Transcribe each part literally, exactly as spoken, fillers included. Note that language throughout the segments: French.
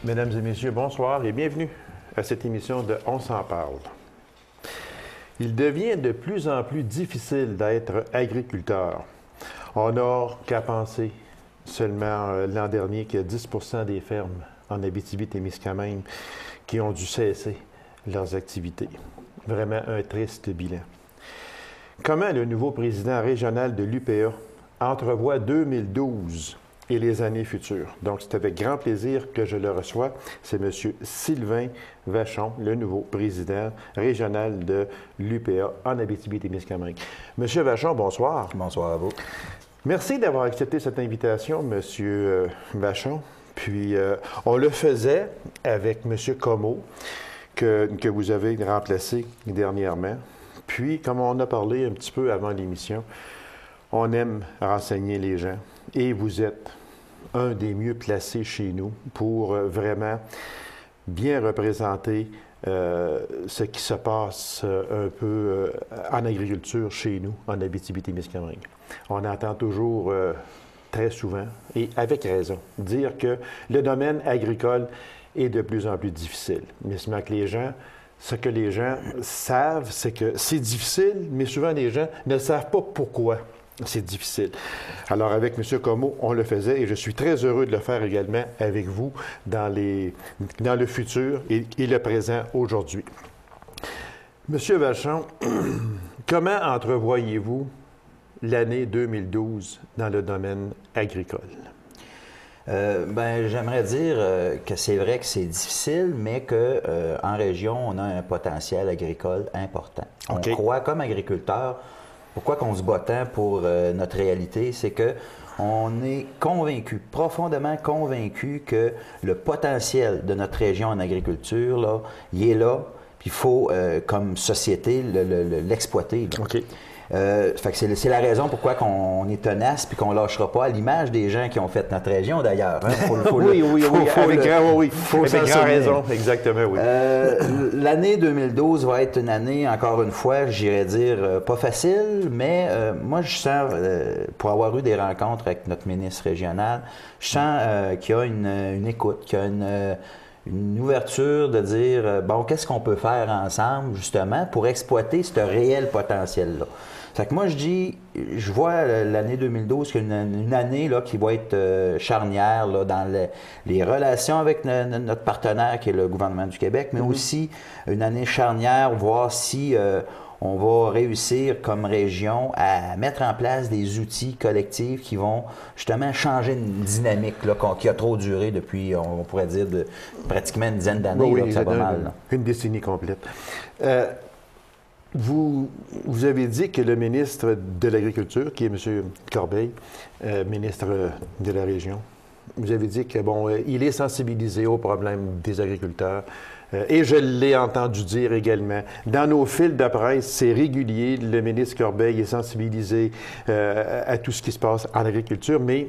Mesdames et messieurs, bonsoir et bienvenue à cette émission de On s'en parle. Il devient de plus en plus difficile d'être agriculteur. On n'a qu'à penser seulement euh, l'an dernier qu'il y a dix pour cent des fermes en Abitibi-Témiscamingue qui ont dû cesser leurs activités. Vraiment un triste bilan. Comment le nouveau président régional de l'U P A entrevoit deux mille douze et les années futures? Donc, c'est avec grand plaisir que je le reçois. C'est M. Sylvain Vachon, le nouveau président régional de l'U P A en Abitibi-Témiscamingue. M. Vachon, bonsoir. Bonsoir à vous. Merci d'avoir accepté cette invitation, M. Vachon. Puis, euh, on le faisait avec M. Comeau, que, que vous avez remplacé dernièrement. Puis, comme on a parlé un petit peu avant l'émission, on aime renseigner les gens. Et vous êtes un des mieux placés chez nous pour euh, vraiment bien représenter euh, ce qui se passe euh, un peu euh, en agriculture chez nous, en Abitibi-Témiscamingue. On entend toujours, euh, très souvent, et avec raison, dire que le domaine agricole est de plus en plus difficile. Mais seulement que les gens, ce que les gens savent, c'est que c'est difficile, mais souvent les gens ne savent pas pourquoi c'est difficile. Alors, avec M. Comeau, on le faisait et je suis très heureux de le faire également avec vous dans, les, dans le futur et, et le présent aujourd'hui. M. Vachon, comment entrevoyez-vous l'année deux mille douze dans le domaine agricole? Euh, ben, j'aimerais dire euh, que c'est vrai que c'est difficile, mais qu'en euh, région, on a un potentiel agricole important. Okay. On croit, comme agriculteur, pourquoi qu'on se bat tant pour euh, notre réalité, c'est que on est convaincu, profondément convaincu que le potentiel de notre région en agriculture, là, il est là, puis il faut, euh, comme société, l'exploiter. OK. Euh, fait que c'est, c'est la raison pourquoi on est tenace puis qu'on ne lâchera pas, à l'image des gens qui ont fait notre région d'ailleurs. Hein? Faut, faut oui, le, oui, faut, oui, faut avec, le, grand, oui, faut avec grand raison, exactement, oui. Euh, l'année deux mille douze va être une année, encore une fois, j'irais dire, euh, pas facile, mais euh, moi je sens, euh, pour avoir eu des rencontres avec notre ministre régional, je sens euh, qu'il y a une, une écoute, qu'il y a une... Euh, une ouverture de dire, euh, bon, qu'est-ce qu'on peut faire ensemble, justement, pour exploiter ce réel potentiel-là. Fait que moi, je dis, je vois l'année deux mille douze comme une, une année là, qui va être euh, charnière là, dans le, les relations avec ne, notre partenaire, qui est le gouvernement du Québec, mais mm-hmm. aussi une année charnière, voir si euh, on va réussir comme région à mettre en place des outils collectifs qui vont justement changer une dynamique là, qui a trop duré depuis, on pourrait dire, de, pratiquement une dizaine d'années. Oui, là, oui, ça va une, mal. Là. Une décennie complète. Euh, vous, vous avez dit que le ministre de l'Agriculture, qui est M. Corbeil, euh, ministre de la région, vous avez dit que bon, euh, il est sensibilisé aux problèmes des agriculteurs. Euh, et je l'ai entendu dire également. Dans nos fils de presse, c'est régulier. Le ministre Corbeil est sensibilisé euh, à tout ce qui se passe en agriculture. Mais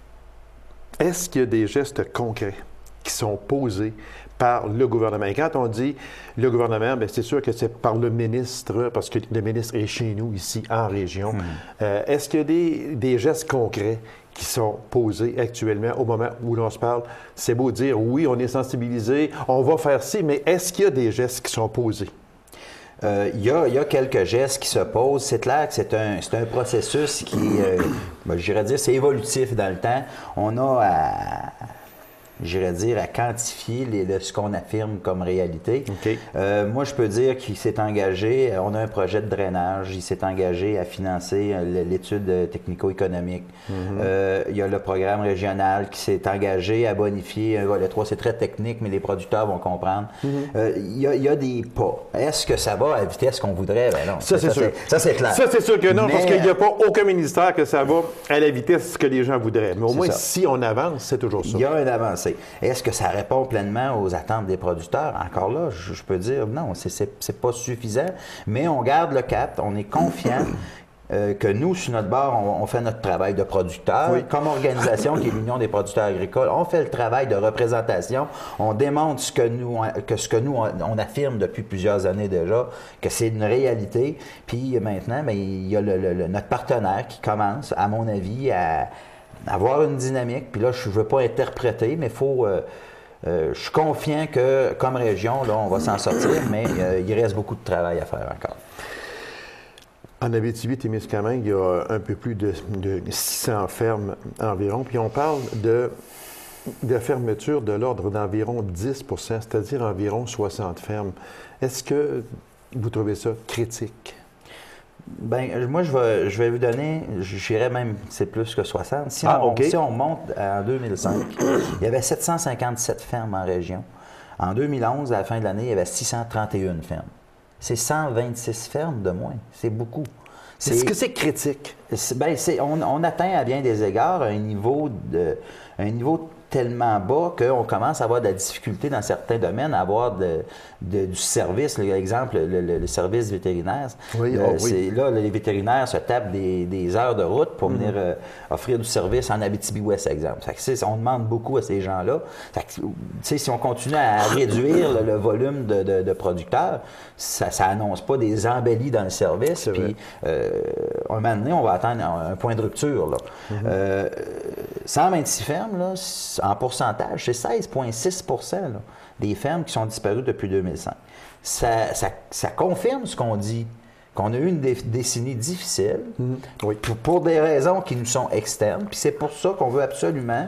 est-ce qu'il y a des gestes concrets qui sont posés par le gouvernement? Et quand on dit le gouvernement, bien, c'est sûr que c'est par le ministre, parce que le ministre est chez nous, ici, en région. Mmh. Euh, est-ce qu'il y a des, des gestes concrets qui sont posés actuellement au moment où l'on se parle? C'est beau dire, oui, on est sensibilisé, on va faire ci, mais est-ce qu'il y a des gestes qui sont posés? Euh, il, y a, il y a quelques gestes qui se posent. C'est clair que c'est un, c'est un processus qui, euh, ben, j'irais dire, c'est évolutif dans le temps. On a à... j'irais dire, à quantifier les, de ce qu'on affirme comme réalité. Okay. Euh, moi, je peux dire qu'il s'est engagé, on a un projet de drainage, il s'est engagé à financer l'étude technico-économique. Mm-hmm. euh, il y a le programme régional qui s'est engagé à bonifier un volet trois. C'est très technique, mais les producteurs vont comprendre. Mm-hmm. euh, il, y a, il y a des pas. Est-ce que ça va à la vitesse qu'on voudrait? Ben non. Ça, c'est sûr. Ça, c'est clair. Ça, c'est sûr que non, mais, parce qu'il n'y a pas aucun ministère que ça va à la vitesse que les gens voudraient. Mais au moins, ça. Si on avance, c'est toujours ça. Il y a une avancée. Est-ce que ça répond pleinement aux attentes des producteurs? Encore là, je, je peux dire non, c'est, c'est, c'est pas suffisant, mais on garde le cap, on est confiant euh, que nous, sur notre bord, on, on fait notre travail de producteur. Oui. Comme organisation qui est l'Union des producteurs agricoles, on fait le travail de représentation, on démontre ce que nous, que ce que nous on, on affirme depuis plusieurs années déjà, que c'est une réalité. Puis maintenant, bien, il y a le, le, le, notre partenaire qui commence, à mon avis, à avoir une dynamique. Puis là, je ne veux pas interpréter, mais il faut... Euh, euh, je suis confiant que, comme région, là, on va s'en sortir, mais euh, il reste beaucoup de travail à faire encore. En Abitibi-Témiscamingue, il y a un peu plus de, de six cents fermes environ, puis on parle de, de fermeture de l'ordre d'environ dix pour cent, c'est-à-dire environ soixante fermes. Est-ce que vous trouvez ça critique? Bien, moi, je vais, je vais vous donner, j'irais même, c'est plus que soixante. Si, ah, on, okay. si on monte en deux mille cinq, il y avait sept cent cinquante-sept fermes en région. En deux mille onze, à la fin de l'année, il y avait six cent trente et une fermes. C'est cent vingt-six fermes de moins. C'est beaucoup. Est-ce que c'est critique? Bien, on, on atteint à bien des égards un niveau, de, un niveau tellement bas qu'on commence à avoir de la difficulté dans certains domaines à avoir de, de, du service. L'exemple, le, le, le service vétérinaire. Oui, euh, oh, oui. Là, les vétérinaires se tapent des, des heures de route pour venir euh, offrir du service en Abitibi-Ouest, exemple. Fait que, on demande beaucoup à ces gens-là. Si on continue à réduire le, le volume de, de, de producteurs, ça n'annonce pas des embellis dans le service. Puis, euh, un moment donné, on va atteindre un, un point de rupture. Là. Mm-hmm. euh, cent vingt-six fermes, là, en pourcentage, c'est seize virgule six pour cent des fermes qui sont disparues depuis deux mille cinq. Ça, ça, ça confirme ce qu'on dit, qu'on a eu une dé décennie difficile, mmh. oui. pour, pour des raisons qui nous sont externes. Puis c'est pour ça qu'on veut absolument,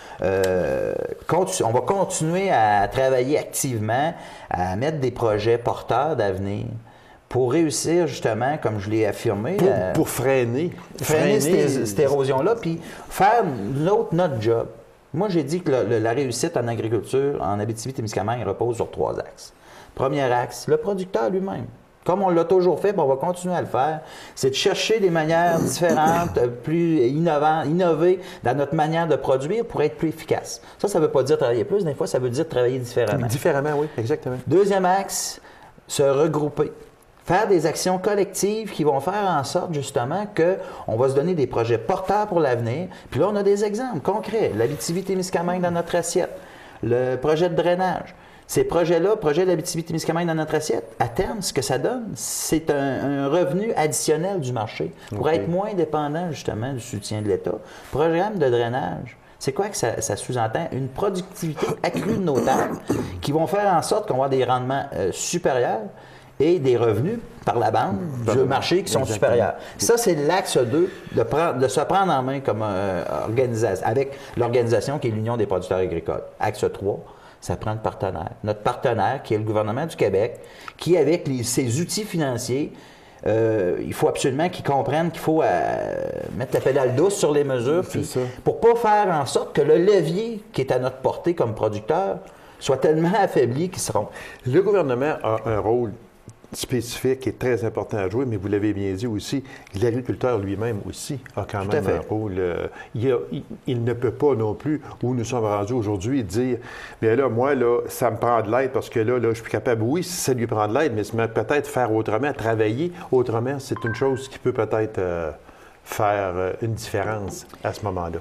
euh, on va continuer à travailler activement, à mettre des projets porteurs d'avenir pour réussir justement, comme je l'ai affirmé, pour, euh, pour freiner, freiner, freiner cette, cette érosion-là, puis faire l'autre notre job. Moi, j'ai dit que le, le, la réussite en agriculture, en Abitibi-Témiscamingue, repose sur trois axes. Premier axe, le producteur lui-même. Comme on l'a toujours fait, on va continuer à le faire, c'est de chercher des manières différentes, plus innovantes, innover dans notre manière de produire pour être plus efficace. Ça, ça ne veut pas dire travailler plus, des fois, ça veut dire travailler différemment. Différemment, oui, exactement. Deuxième axe, se regrouper. Faire des actions collectives qui vont faire en sorte, justement, qu'on va se donner des projets porteurs pour l'avenir. Puis là, on a des exemples concrets. L'Abitibi-Témiscamingue dans notre assiette, le projet de drainage. Ces projets-là, projet de l'Abitibi-Témiscamingue dans notre assiette, à terme, ce que ça donne, c'est un, un revenu additionnel du marché pour okay. être moins dépendant, justement, du soutien de l'État. Programme de drainage. C'est quoi que ça, ça sous-entend? Une productivité accrue de nos terres qui vont faire en sorte qu'on va avoir des rendements euh, supérieurs et des revenus par la bande du marché qui sont Exactement. supérieurs. Ça, c'est l'axe deux, de, prendre, de se prendre en main comme euh, organisation, avec l'organisation qui est l'Union des producteurs agricoles. Axe trois, ça prend le partenaire. Notre partenaire, qui est le gouvernement du Québec, qui, avec les, ses outils financiers, euh, il faut absolument qu'ils comprennent qu'il faut euh, mettre la pédale douce sur les mesures pour ne pas faire en sorte que le levier qui est à notre portée comme producteur soit tellement affaibli qu'ils seront. Le gouvernement a un rôle spécifique et très important à jouer, mais vous l'avez bien dit aussi, l'agriculteur lui-même aussi a quand Tout même un rôle. Euh, il, a, il, il ne peut pas non plus, où nous sommes rendus aujourd'hui, dire bien là, moi, là, ça me prend de l'aide parce que là, là, je suis plus capable. Oui, ça lui prend de l'aide, mais peut-être faire autrement, travailler autrement, c'est une chose qui peut peut-être euh, faire euh, une différence à ce moment-là.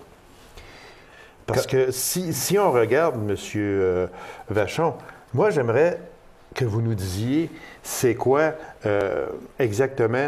Parce que, que si, si on regarde, M. Euh, Vachon, moi, j'aimerais que vous nous disiez, c'est quoi euh, exactement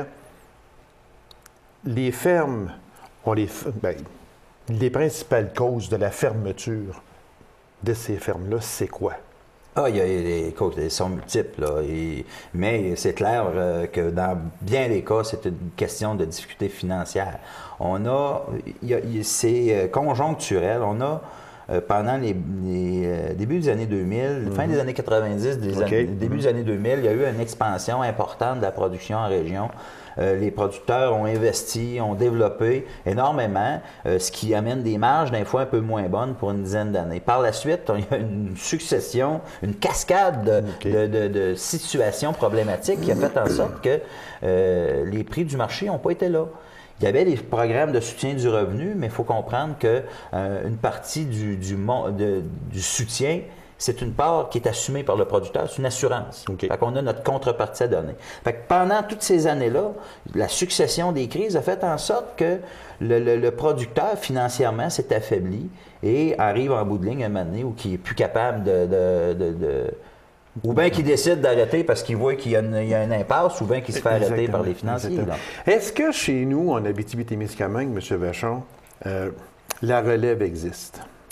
les fermes, on les, ben, les principales causes de la fermeture de ces fermes-là, c'est quoi? Ah, il y a des causes, elles sont multiples, là, et, mais c'est clair euh, que dans bien des cas, c'est une question de difficulté financière. On a, c'est conjoncturel, on a Euh, pendant les, les euh, débuts des années deux mille, mm-hmm. fin des années quatre-vingt-dix, des okay. années, début mm-hmm. des années deux mille, il y a eu une expansion importante de la production en région. Euh, les producteurs ont investi, ont développé énormément, euh, ce qui amène des marges des fois un peu moins bonnes pour une dizaine d'années. Par la suite, il y a une succession, une cascade de, okay. de, de, de situations problématiques qui a fait en sorte que euh, les prix du marché n'ont pas été là. Il y avait des programmes de soutien du revenu, mais il faut comprendre qu'une euh, partie du, du, de, du soutien, c'est une part qui est assumée par le producteur, c'est une assurance. Okay. Fait qu'on a notre contrepartie à donner. Fait que pendant toutes ces années-là, la succession des crises a fait en sorte que le, le, le producteur, financièrement, s'est affaibli et arrive en bout de ligne à un moment donné où il n'est plus capable de... de, de, de ou bien qu'il décide d'arrêter parce qu'il voit qu'il y a une, il y a une impasse, ou bien qu'il se fait arrêter Exactement. par les financiers. Est-ce que chez nous, en Abitibi-Témiscamingue, M. Vachon, euh, la relève existe?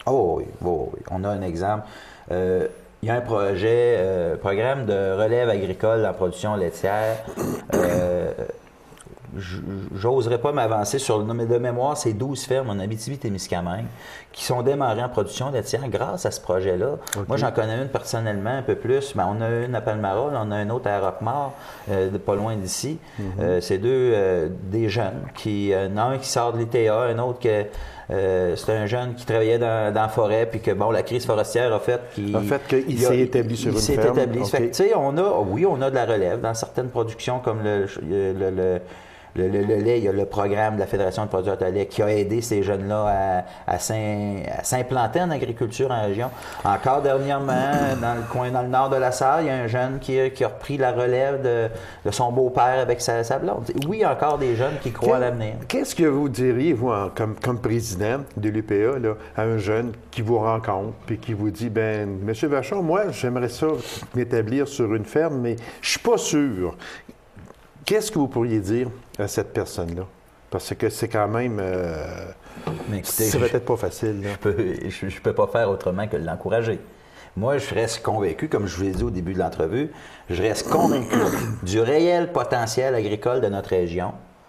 Oh oui, oh oui. On a un exemple. Euh, il y a un projet, euh, programme de relève agricole en production laitière. Euh, J'oserais pas m'avancer sur le nom, mais de mémoire, c'est douze fermes en Abitibi-Témiscamingue qui sont démarrées en production laitière grâce à ce projet-là. Okay. Moi, j'en connais une personnellement un peu plus. Mais on a une à Palmarol, on a une autre à Roquemort, euh, pas loin d'ici. Mm-hmm. euh, c'est deux euh, des jeunes. Qui, euh, un qui sort de l'I T A, un autre qui... Euh, c'est un jeune qui travaillait dans, dans la forêt, puis que, bon, la crise forestière a fait qu'il... A fait qu'il s'est établi sur il une s'est ferme. établi. Okay. Fait que, tu sais, on a... Oui, on a de la relève dans certaines productions, comme le... le, le, le Le, le, le lait, il y a le programme de la Fédération de producteurs de lait qui a aidé ces jeunes-là à, à s'implanter en agriculture en région. Encore dernièrement, dans le coin, dans le nord de la Sarre, il y a un jeune qui, qui a repris la relève de, de son beau-père avec sa, sa blonde. Oui, il y a encore des jeunes qui croient Quel, à l'avenir. Qu'est-ce que vous diriez, vous, en, comme, comme président de l'U P A, là, à un jeune qui vous rencontre et qui vous dit, ben, Monsieur Vachon, moi, j'aimerais ça m'établir sur une ferme, mais je suis pas sûr. Qu'est-ce que vous pourriez dire à cette personne-là? Parce que c'est quand même... Euh, mais écoutez, c'est peut-être pas facile. Là. Je ne peux pas faire autrement que de l'encourager. Moi, je reste convaincu, comme je vous l'ai dit au début de l'entrevue, je reste convaincu du réel potentiel agricole de notre région.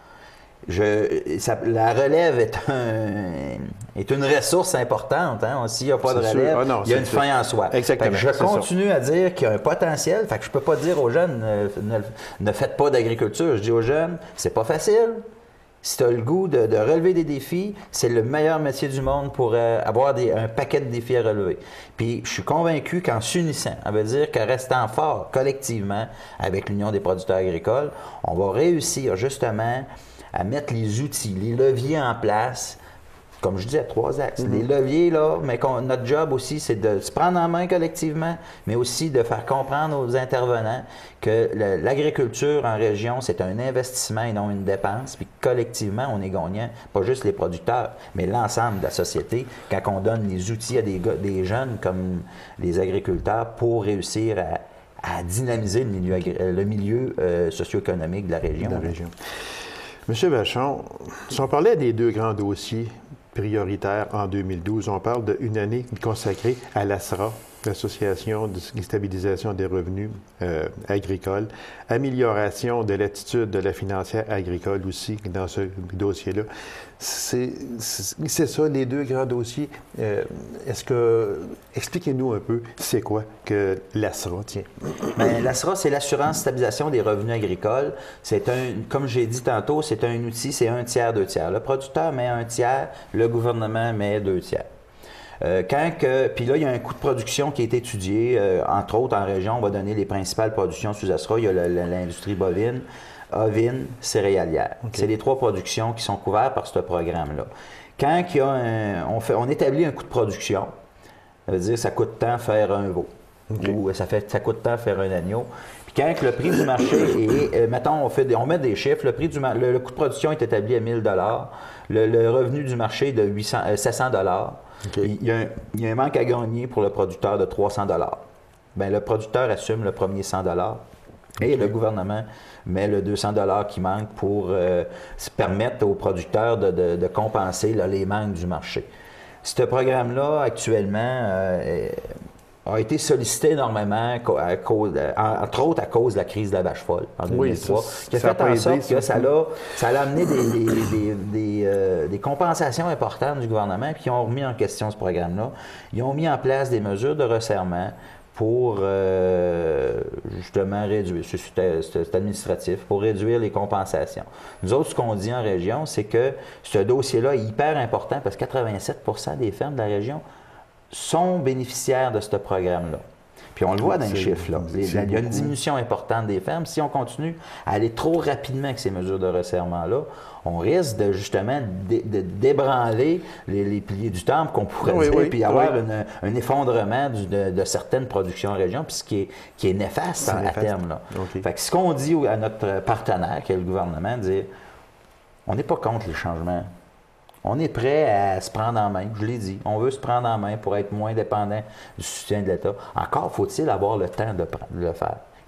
Je, ça, la relève est, un, est une ressource importante. Hein? S'il n'y a pas de relève, ah non, il y a une sûr. fin en soi. Exactement. Je continue ça. à dire qu'il y a un potentiel. Fait que je ne peux pas dire aux jeunes ne, ne, ne faites pas d'agriculture. Je dis aux jeunes, c'est pas facile. Si tu as le goût de, de relever des défis, c'est le meilleur métier du monde pour euh, avoir des, un paquet de défis à relever. Puis je suis convaincu qu'en s'unissant, ça veut dire qu'en restant fort collectivement avec l'Union des producteurs agricoles, on va réussir justement à mettre les outils, les leviers en place, comme je disais, trois axes. Mm-hmm. Les leviers, là, mais notre job aussi, c'est de se prendre en main collectivement, mais aussi de faire comprendre aux intervenants que le, l'agriculture en région, c'est un investissement et non une dépense, puis collectivement, on est gagnant, pas juste les producteurs, mais l'ensemble de la société, quand on donne les outils à des, des jeunes comme les agriculteurs pour réussir à, à dynamiser le milieu, le milieu euh, socio-économique de la région. De la région. Monsieur Vachon, si on parlait des deux grands dossiers prioritaires en deux mille douze, on parle d'une année consacrée à l'A S R A, l'Association de stabilisation des revenus euh, agricoles, amélioration de l'attitude de la financière agricole aussi dans ce dossier-là. C'est, c'est, c'est ça, les deux grands dossiers. Euh, est-ce que... Expliquez-nous un peu, c'est quoi que l'A S R A, tiens? Bien, l'A S R A, c'est l'assurance stabilisation des revenus agricoles. C'est un, comme j'ai dit tantôt, c'est un outil, c'est un tiers, deux tiers. Le producteur met un tiers, le gouvernement met deux tiers. Euh, quand que, puis là, il y a un coût de production qui est étudié, euh, entre autres en région, on va donner les principales productions sous A S R A. Il y a la, la, l'industrie bovine, ovine, céréalière. Okay. C'est les trois productions qui sont couvertes par ce programme-là. Quand il y a un, on, fait, on établit un coût de production, ça veut dire que ça coûte tant faire un veau, okay. ou ça, fait, ça coûte tant faire un agneau. Puis quand le prix du marché est, euh, mettons, on, fait, on met des chiffres, le, prix du, le, le coût de production est établi à mille dollars, le, le revenu du marché est de huit cents, euh, sept cents dollars. Okay. Il, y a un, il y a un manque à gagner pour le producteur de trois cents dollars. Bien, le producteur assume le premier cent dollars et okay. le gouvernement met le deux cents dollars qui manque pour euh, se permettre aux producteurs de, de, de compenser là, les manques du marché. Ce programme-là, actuellement, euh, a été sollicité énormément, à cause, entre autres à cause de la crise de la vache folle en deux mille trois, oui, ça, qui a fait en sorte que ça a, ça a amené des, des, des, des, euh, des compensations importantes du gouvernement, puis ils ont remis en question ce programme-là. Ils ont mis en place des mesures de resserrement pour euh, justement réduire, c'est, c'est administratif, pour réduire les compensations. Nous autres, ce qu'on dit en région, c'est que ce dossier-là est hyper important parce que quatre-vingt-sept pour cent des fermes de la région sont bénéficiaires de ce programme-là. Puis on le voit dans les chiffres, là. Il y a une diminution importante des fermes. Si on continue à aller trop rapidement avec ces mesures de resserrement-là, on risque de justement de, de débranler les, les piliers du temple qu'on pourrait oui, dire, oui, puis avoir oui. une, un effondrement du, de, de certaines productions en région, puis ce qui est, qui est néfaste à, à terme. Là. Okay. Fait que ce qu'on dit à notre partenaire, qui est le gouvernement, dire on n'est pas contre les changements. On est prêt à se prendre en main, je l'ai dit. On veut se prendre en main pour être moins dépendant du soutien de l'État. Encore faut-il avoir le temps de, de le faire. Il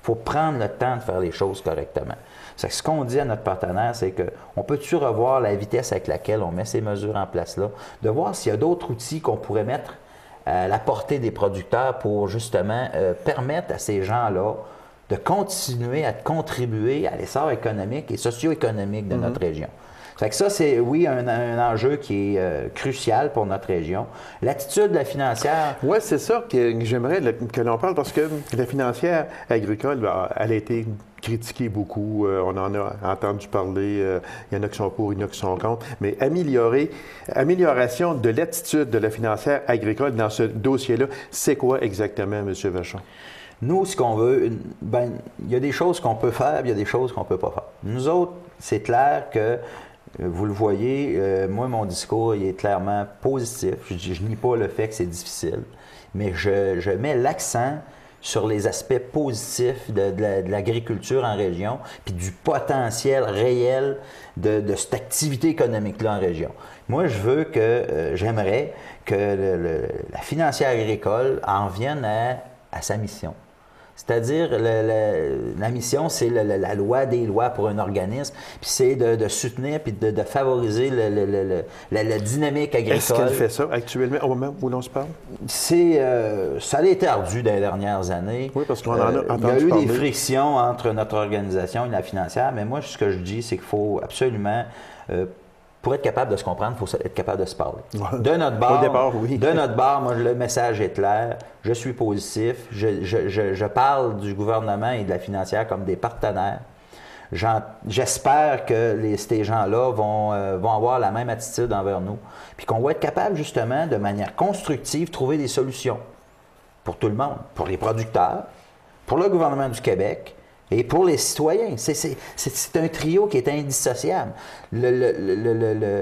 faut prendre le temps de faire les choses correctement. C'est que ce qu'on dit à notre partenaire, c'est qu'on peut-tu revoir la vitesse avec laquelle on met ces mesures en place-là, de voir s'il y a d'autres outils qu'on pourrait mettre à la portée des producteurs pour justement euh, permettre à ces gens-là de continuer à contribuer à l'essor économique et socio-économique de mm-hmm. notre région. Fait que ça, c'est, oui, un, un enjeu qui est euh, crucial pour notre région. L'attitude de la financière... Oui, c'est ça que j'aimerais que l'on parle, parce que la financière agricole, elle a été critiquée beaucoup. Euh, on en a entendu parler. Euh, il y en a qui sont pour, il y en a qui sont contre. Mais améliorer, amélioration de l'attitude de la financière agricole dans ce dossier-là, c'est quoi exactement, M. Vachon? Nous, ce qu'on veut, ben, il y a des choses qu'on peut faire, il y a des choses qu'on ne peut pas faire. Nous autres, c'est clair que vous le voyez, euh, moi, mon discours, il est clairement positif. Je, je nie pas le fait que c'est difficile, mais je, je mets l'accent sur les aspects positifs de, de, la, de l'agriculture en région, puis du potentiel réel de, de cette activité économique-là en région. Moi, je veux que, euh, j'aimerais que le, le, la financière agricole en vienne à, à sa mission. C'est-à-dire, le, le, la mission, c'est le, le, la loi des lois pour un organisme, puis c'est de, de soutenir puis de, de favoriser le, le, le, la, la dynamique agricole. Est-ce qu'elle fait ça actuellement, au moment où l'on se parle? C'est, euh, ça a été ardu dans les dernières années. Oui, parce qu'on en a entendu parler. Euh, il y a eu parler. Des frictions entre notre organisation et la financière, mais moi, ce que je dis, c'est qu'il faut absolument... Euh, Pour être capable de se comprendre, il faut être capable de se parler. De notre bord, Au départ, oui. de notre bord, moi, le message est clair. Je suis positif. Je, je, je, je parle du gouvernement et de la financière comme des partenaires. J'en, j'espère que les, ces gens-là vont, euh, vont avoir la même attitude envers nous. Puis qu'on va être capable, justement, de manière constructive, de trouver des solutions pour tout le monde, pour les producteurs, pour le gouvernement du Québec, et pour les citoyens. C'est, c'est, c'est, c'est un trio qui est indissociable. Le, le, le, le, le,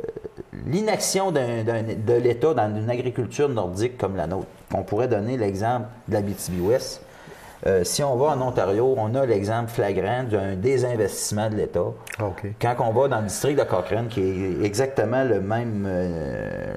l'inaction d'un, d'un, de l'État dans une agriculture nordique comme la nôtre. On pourrait donner l'exemple de l'Abitibi-Ouest. Euh, si on va en Ontario, on a l'exemple flagrant d'un désinvestissement de l'État. Okay. Quand on va dans le district de Cochrane, qui est exactement le même... Euh,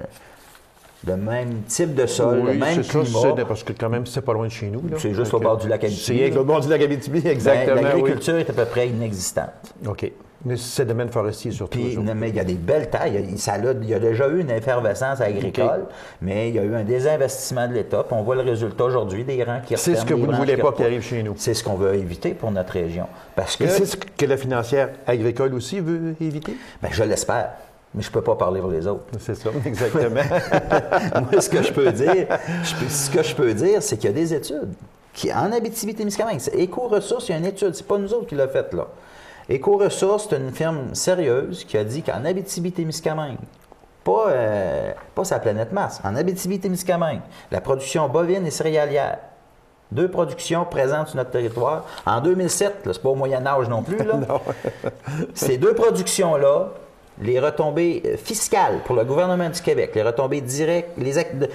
le même type de sol, oui, le même c'est climat. Ça, c'est parce que quand même, c'est pas loin de chez nous. Là. C'est juste donc, au bord du lac Abitibi. C'est au bord du lac Abitibi, exactement. Ben, l'agriculture oui. est à peu près inexistante. OK. Mais c'est le domaine forestier surtout. Puis, mais il y a des belles tailles. Il, ça a, il y a déjà eu une effervescence agricole, okay. mais il y a eu un désinvestissement de l'État. Puis on voit le résultat aujourd'hui des rangs qui C'est ce que vous ne voulez pas qui arrive chez nous. C'est ce qu'on veut éviter pour notre région. Parce que, Et c'est ce que la financière agricole aussi veut éviter? Bien, je l'espère. Mais je ne peux pas parler pour les autres. C'est ça, exactement. Moi, ce que je peux dire, je peux, ce que je peux dire, c'est qu'il y a des études. Qui, en Abitibi-Témiscamingue, Éco-Ressources, il y a une étude, c'est pas nous autres qui l'a faite, là. Éco-Ressources, c'est une firme sérieuse qui a dit qu'en Abitibi-Témiscamingue, pas, euh, pas sa planète Mars, en Abitibi-Témiscamingue, la production bovine et céréalière, deux productions présentes sur notre territoire. En deux mille sept, là, c'est pas au Moyen-Âge non plus, là. Non. Ces deux productions-là, les retombées fiscales pour le gouvernement du Québec, les retombées directes, les,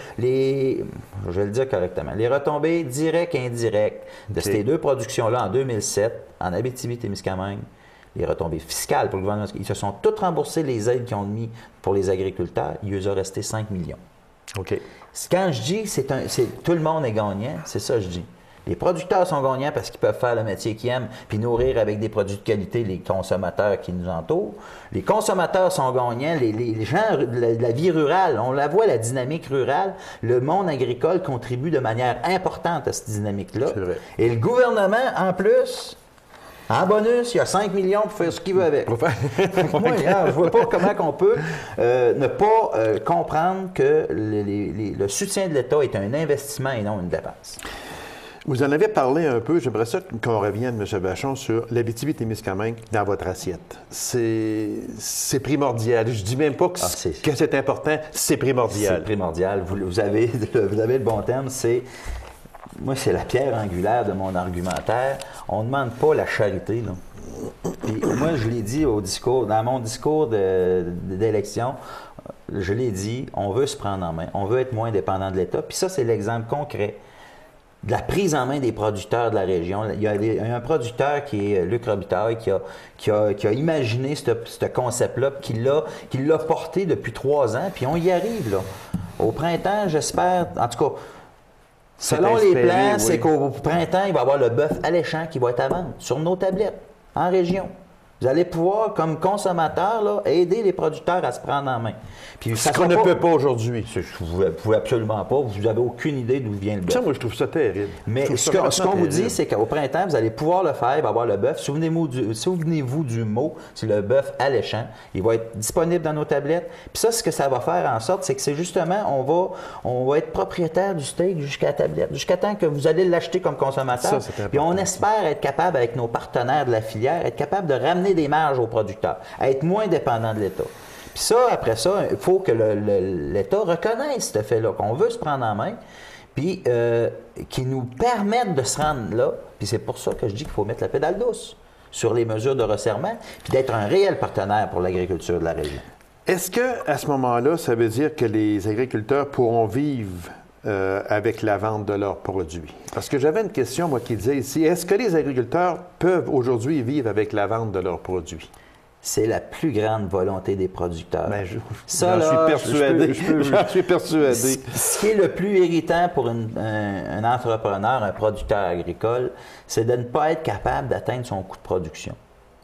les je vais le dire correctement, les retombées directes et indirectes de okay. ces deux productions-là en deux mille sept, en Abitibi-Témiscamingue, les retombées fiscales pour le gouvernement du Québec, ils se sont toutes remboursés les aides qu'ils ont mis pour les agriculteurs, il leur a resté cinq millions. OK. Quand je dis c'est un, c'est, tout le monde est gagnant, c'est ça que je dis. Les producteurs sont gagnants parce qu'ils peuvent faire le métier qu'ils aiment puis nourrir avec des produits de qualité les consommateurs qui nous entourent. Les consommateurs sont gagnants, les, les gens de la, de la vie rurale, on la voit, la dynamique rurale, le monde agricole contribue de manière importante à cette dynamique-là. C'est vrai. Et le gouvernement, en plus, en bonus, il y a cinq millions pour faire ce qu'il veut avec. Moi, je ne vois pas comment on peut euh, ne pas euh, comprendre que le, les, le soutien de l'État est un investissement et non une dépense. Vous en avez parlé un peu, j'aimerais ça qu'on revienne, M. Vachon, sur l'Abitibi-Témiscamingue dans votre assiette. C'est, c'est primordial. Je dis même pas que, ah, c'est, que c'est important, c'est primordial. C'est primordial. Vous, vous, avez, vous avez le bon terme, c'est... Moi, c'est la pierre angulaire de mon argumentaire. On ne demande pas la charité, là. Puis moi, je l'ai dit au discours, dans mon discours de, de, d'élection, je l'ai dit, on veut se prendre en main, on veut être moins dépendant de l'État. Puis ça, c'est l'exemple concret de la prise en main des producteurs de la région. Il y a, des, il y a un producteur qui est Luc Robitaille qui a, qui a, qui a imaginé ce, ce concept-là, qui l'a, qui l'a porté depuis trois ans, puis on y arrive, là. Au printemps, j'espère, en tout cas, Selon espéré, les plans, oui. c'est qu'au printemps, il va y avoir le bœuf alléchant qui va être à vendre sur nos tablettes, en région. Vous allez pouvoir, comme consommateur, là, aider les producteurs à se prendre en main. Puis, Ce qu'on ne pas... peut pas aujourd'hui. Vous ne pouvez absolument pas. Vous n'avez aucune idée d'où vient le bœuf. Ça, moi, je trouve ça terrible. Mais ce qu'on qu vous dit, c'est qu'au printemps, vous allez pouvoir le faire. Il va y avoir le bœuf. Souvenez-vous du, souvenez-vous du mot, c'est le bœuf alléchant. Il va être disponible dans nos tablettes. Puis ça, ce que ça va faire en sorte, c'est que c'est justement, on va, on va être propriétaire du steak jusqu'à la tablette, jusqu'à temps que vous allez l'acheter comme consommateur. Ça, Puis on espère être capable, avec nos partenaires de la filière, être capable de ramener des marges aux producteurs, à être moins dépendant de l'État. Puis ça, après ça, il faut que l'État reconnaisse ce fait-là, qu'on veut se prendre en main, puis euh, qu'il nous permette de se rendre là. Puis c'est pour ça que je dis qu'il faut mettre la pédale douce sur les mesures de resserrement, puis d'être un réel partenaire pour l'agriculture de la région. Est-ce qu'à ce moment-là, ça veut dire que les agriculteurs pourront vivre euh, avec la vente de leurs produits? Parce que j'avais une question, moi, qui disait ici, est-ce que les agriculteurs peuvent aujourd'hui vivre avec la vente de leurs produits? C'est la plus grande volonté des producteurs. Ben, je, Ça, j'en suis persuadé. Je peux, je peux, j'en suis persuadé. Ce qui est le plus irritant pour une, un, un entrepreneur, un producteur agricole, c'est de ne pas être capable d'atteindre son coût de production.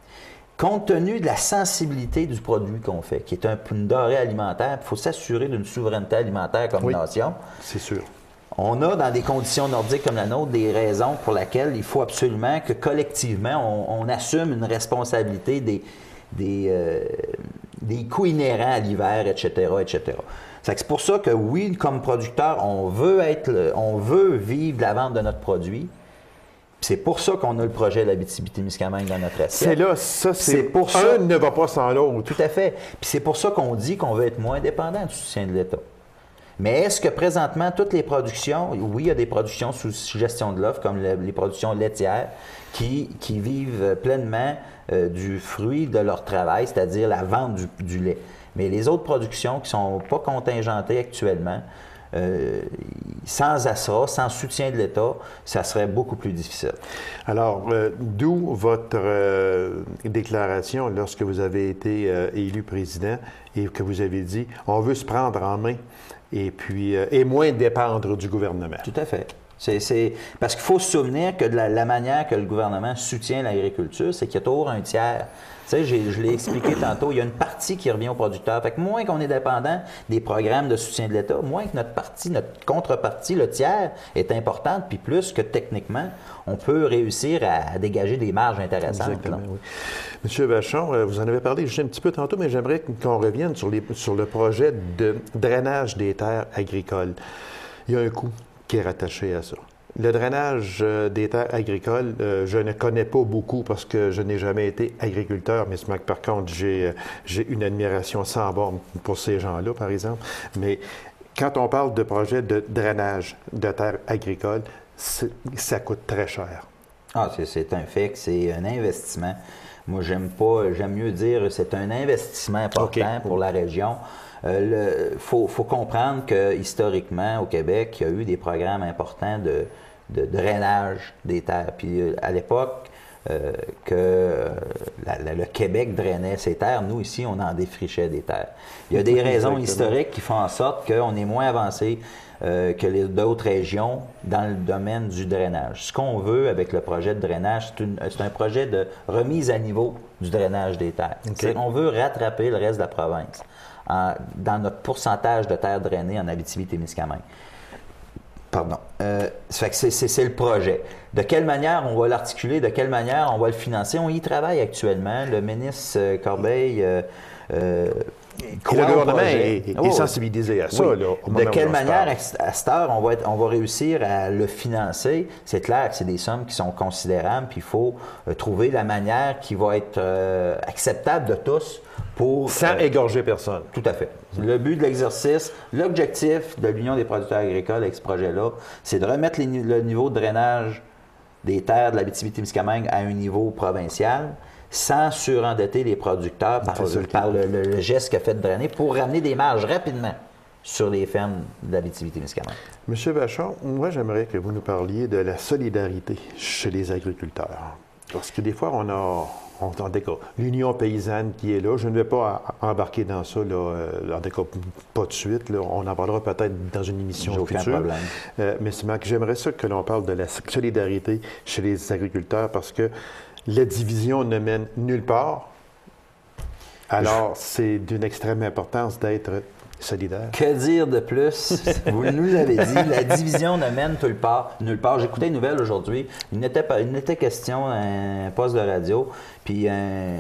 Compte tenu de la sensibilité du produit qu'on fait, qui est un, une denrée alimentaire, il faut s'assurer d'une souveraineté alimentaire comme oui, nation. C'est sûr. On a, dans des conditions nordiques comme la nôtre, des raisons pour lesquelles il faut absolument que, collectivement, on, on assume une responsabilité des Des, euh, des coûts inhérents à l'hiver, et cetera, et cetera. C'est pour ça que, oui, comme producteur, on veut être, on veut vivre de la vente de notre produit. C'est pour ça qu'on a le projet de l'Abitibi-Témiscamingue dans notre assiette. C'est là, ça, c'est pour ça. Un ne va pas sans l'autre. Tout à fait. Puis c'est pour ça qu'on dit qu'on veut être moins dépendant du soutien de l'État. Mais est-ce que présentement, toutes les productions, oui, il y a des productions sous gestion de l'offre, comme le, les productions laitières, qui, qui vivent pleinement euh, du fruit de leur travail, c'est-à-dire la vente du, du lait. Mais les autres productions qui ne sont pas contingentées actuellement, euh, sans A S R A, sans soutien de l'État, ça serait beaucoup plus difficile. Alors, euh, d'où votre euh, déclaration lorsque vous avez été euh, élu président et que vous avez dit « on veut se prendre en main » et puis euh, et moins dépendre du gouvernement. Tout à fait. C'est, c'est... Parce qu'il faut se souvenir que de la, la manière que le gouvernement soutient l'agriculture, c'est qu'il y a toujours un tiers. Tu sais, j'ai, je l'ai expliqué tantôt, il y a une partie qui revient aux producteurs. Fait que moins qu'on est dépendant des programmes de soutien de l'État, moins que notre partie, notre contrepartie, le tiers, est importante, puis plus que techniquement, on peut réussir à, à dégager des marges intéressantes. Exactement, oui. Monsieur Vachon, vous en avez parlé juste un petit peu tantôt, mais j'aimerais qu'on revienne sur, les, sur le projet de drainage des terres agricoles. Il y a un coût qui est rattaché à ça. Le drainage des terres agricoles, euh, je ne connais pas beaucoup parce que je n'ai jamais été agriculteur, mais par contre, j'ai, j'ai une admiration sans borne pour ces gens-là, par exemple. Mais quand on parle de projet de drainage de terres agricoles, ça coûte très cher. Ah, c'est, c'est un fait que c'est un investissement. Moi, j'aime pas, j'aime mieux dire que c'est un investissement important okay. pour la région. Il euh, faut, faut comprendre que historiquement, au Québec, il y a eu des programmes importants de, de drainage des terres. Puis euh, à l'époque euh, que euh, la, la, le Québec drainait ses terres, nous, ici, on en défrichait des terres. Il y a des raisons historiques qui font en sorte qu'on est moins avancé euh, que les d'autres régions dans le domaine du drainage. Ce qu'on veut avec le projet de drainage, c'est, une, c'est un projet de remise à niveau du drainage des terres. Okay. On veut rattraper le reste de la province en, dans notre pourcentage de terres drainées en Abitibi-Témiscamingue. Pardon. Euh, ça fait que c'est, c'est, c'est le projet. De quelle manière on va l'articuler, de quelle manière on va le financer? On y travaille actuellement. Le ministre Corbeil... Euh, euh, le gouvernement est, est oh, sensibilisé à ça. Oui. Là, au de quelle manière, à cette heure, on va, être, on va réussir à le financer? C'est clair que c'est des sommes qui sont considérables, puis il faut euh, trouver la manière qui va être euh, acceptable de tous pour... Sans euh, égorger personne. Tout à fait. Le but de l'exercice, l'objectif de l'Union des producteurs agricoles avec ce projet-là, c'est de remettre les, le niveau de drainage des terres de l'Abitibi-Témiscamingue à un niveau provincial, sans surendetter les producteurs par, par le, le, le geste qu'a fait de drainer pour ramener des marges rapidement sur les fermes de l'Abitibi-Témiscamingue. Monsieur Vachon, moi, j'aimerais que vous nous parliez de la solidarité chez les agriculteurs. Parce que des fois, on a... En tout cas, l'Union paysanne qui est là, je ne vais pas embarquer dans ça, là, en tout cas, pas de suite. Là. On en parlera peut-être dans une émission J'ai aucun future. problème. Euh, mais c'est que j'aimerais ça que l'on parle de la solidarité chez les agriculteurs parce que la division ne mène nulle part. Alors, c'est d'une extrême importance d'être solidaire. Que dire de plus? Vous nous l'avez dit, la division ne mène nulle part. Nulle part. J'écoutais une nouvelle aujourd'hui. Il n'était pas, il n'était question d'un poste de radio, puis un,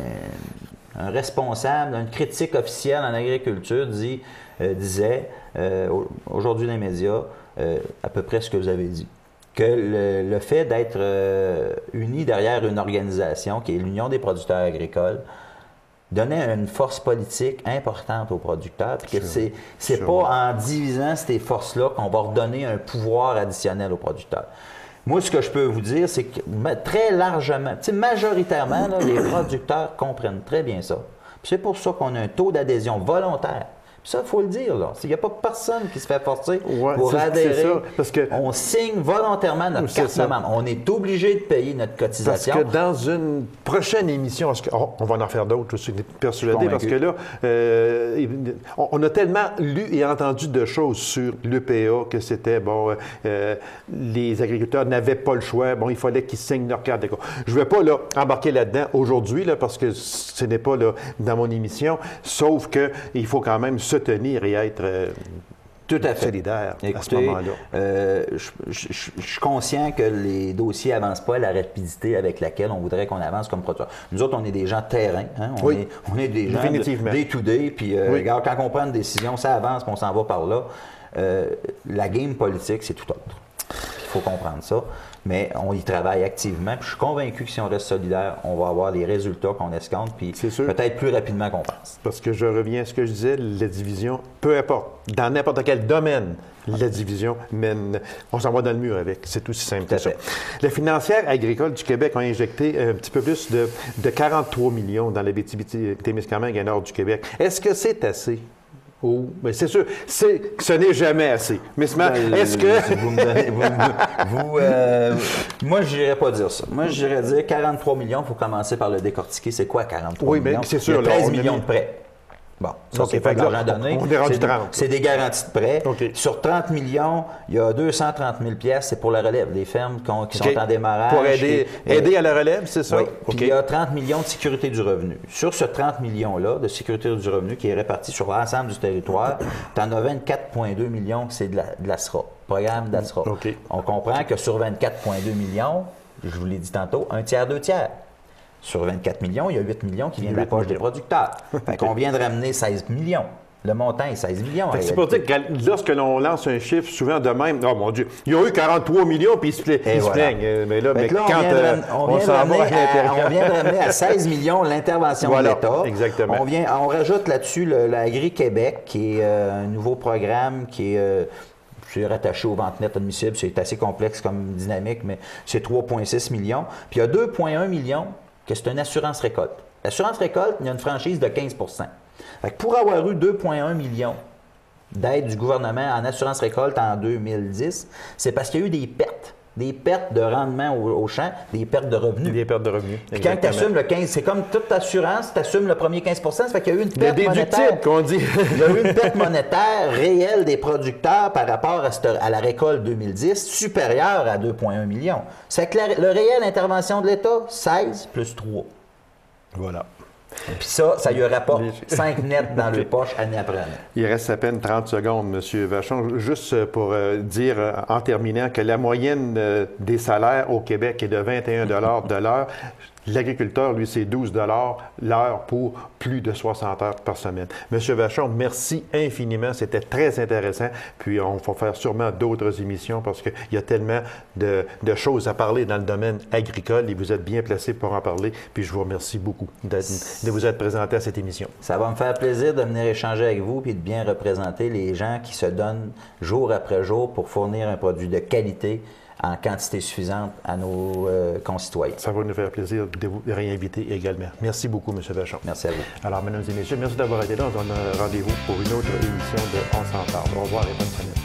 un responsable, une critique officielle en agriculture dit, euh, disait euh, aujourd'hui dans les médias euh, à peu près ce que vous avez dit. Que le, le fait d'être euh, unis derrière une organisation qui est l'Union des producteurs agricoles donnait une force politique importante aux producteurs, puis que c'est, c'est pas en divisant ces forces-là qu'on va redonner un pouvoir additionnel aux producteurs. Moi, ce que je peux vous dire, c'est que très largement, tu sais, majoritairement, là, les producteurs comprennent très bien ça. Puis c'est pour ça qu'on a un taux d'adhésion volontaire. Puis ça, il faut le dire, là. Il n'y a pas personne qui se fait forcer ouais, pour c'est, adhérer. C'est ça, parce que, on signe volontairement notre carte de membre. On est obligé de payer notre cotisation. Parce que dans une prochaine émission, on va en faire d'autres, je suis persuadé, parce que là, euh, on a tellement lu et entendu de choses sur l'E P A que c'était, bon, euh, les agriculteurs n'avaient pas le choix, bon, il fallait qu'ils signent leur carte. Je ne vais pas là, embarquer là-dedans aujourd'hui, là, parce que ce n'est pas là, dans mon émission, sauf qu'il faut quand même se tenir et être euh, tout à fait solidaire Écoutez, à ce moment-là. Euh, je, je, je, je suis conscient que les dossiers n'avancent pas à la rapidité avec laquelle on voudrait qu'on avance comme producteur. Nous autres, on est des gens de terrain. Hein? On, oui. est, on est des gens Définitivement. de day-to-day. Puis, euh, oui. regarde, quand on prend une décision, ça avance, puis on s'en va par là. Euh, la game politique, c'est tout autre. Il faut comprendre ça. Mais on y travaille activement. Puis je suis convaincu que si on reste solidaire, on va avoir les résultats qu'on escompte, puis peut-être plus rapidement qu'on pense. Parce que je reviens à ce que je disais, la division, peu importe, dans n'importe quel domaine, la division mène, on s'en va dans le mur avec. C'est aussi simple que ça. Les financières agricoles du Québec ont injecté un petit peu plus de, de quarante-trois millions dans la Témiscamingue et nord du Québec. Est-ce que c'est assez? Oh, bien c'est sûr, c'est, ce n'est jamais assez. Mais ben, est-ce que... Vous me donnez, vous, vous, euh, moi, je n'irais pas dire ça. Moi, je dirais dire quarante-trois millions, il faut commencer par le décortiquer. C'est quoi quarante-trois oui, millions? Oui, c'est sûr. Il y a treize là, millions mis... de prêts. Bon, ça, okay, c'est pas de l'argent donné. On est rendu c'est trente. C'est des garanties de prêt. Okay. Sur trente millions, il y a deux cent trente mille pièces, c'est pour la relève. Des fermes qui, ont, qui okay. sont en démarrage. Pour aider, et, aider à la relève, c'est ça? Oui. Okay. Puis il y a trente millions de sécurité du revenu. Sur ce trente millions-là de sécurité du revenu qui est réparti sur l'ensemble du territoire, tu en as vingt-quatre virgule deux millions que c'est de la, de l'A S R A, programme d'A S R A. Okay. On comprend que sur vingt-quatre virgule deux millions, je vous l'ai dit tantôt, un tiers, deux tiers. Sur vingt-quatre millions, il y a huit millions qui viennent de la poche des producteurs. Fait qu'on vient de ramener seize millions. Le montant est seize millions. C'est pour dire que lorsque l'on lance un chiffre, souvent de même, oh mon Dieu, ils ont eu quarante-trois millions puis ils se, pla- ils voilà. se plaignent. Mais là, mais là quand on, euh, on, on s'en va à l'intérieur. On vient de ramener à seize millions l'intervention voilà, de l'État. Exactement. On, vient, on rajoute là-dessus le, l'Agri-Québec, qui est euh, un nouveau programme qui est... Euh, C'est rattaché aux ventes nettes admissibles. C'est assez complexe comme dynamique, mais c'est trois virgule six millions. Puis il y a deux virgule un millions que c'est une assurance récolte. L'assurance récolte, il y a une franchise de quinze pour cent. Fait que pour avoir eu deux virgule un millions d'aide du gouvernement en assurance récolte en deux mille dix, c'est parce qu'il y a eu des pertes. Des pertes de rendement au, au champ, des pertes de revenus. Des pertes de revenus. Puis quand tu assumes le quinze, c'est comme toute assurance, tu assumes le premier quinze pour cent, ça fait qu'il y a eu une perte monétaire. qu'on dit. Il y a eu une perte monétaire réelle des producteurs par rapport à, cette, à la récolte deux mille dix, supérieure à deux virgule un millions. C'est que la, le réel intervention de l'État, seize plus trois. Voilà. Puis ça, ça lui rapporte cinq nets dans le poche année après année. Il reste à peine trente secondes, M. Vachon. Juste pour euh, dire, euh, en terminant, que la moyenne euh, des salaires au Québec est de vingt et un dollars de l'heure. L'agriculteur, lui, c'est douze dollars l'heure pour plus de soixante heures par semaine. Monsieur Vachon, merci infiniment. C'était très intéressant. Puis, on va faire sûrement d'autres émissions parce qu'il y a tellement de, de choses à parler dans le domaine agricole et vous êtes bien placé pour en parler. Puis, je vous remercie beaucoup de, de vous être présenté à cette émission. Ça va me faire plaisir de venir échanger avec vous et de bien représenter les gens qui se donnent jour après jour pour fournir un produit de qualité en quantité suffisante à nos euh, concitoyens. Ça va nous faire plaisir de vous réinviter également. Merci beaucoup, M. Vachon. Merci à vous. Alors, mesdames et messieurs, merci d'avoir été là. On a rendez-vous pour une autre émission de On s'en parle. Au revoir et bonne semaine.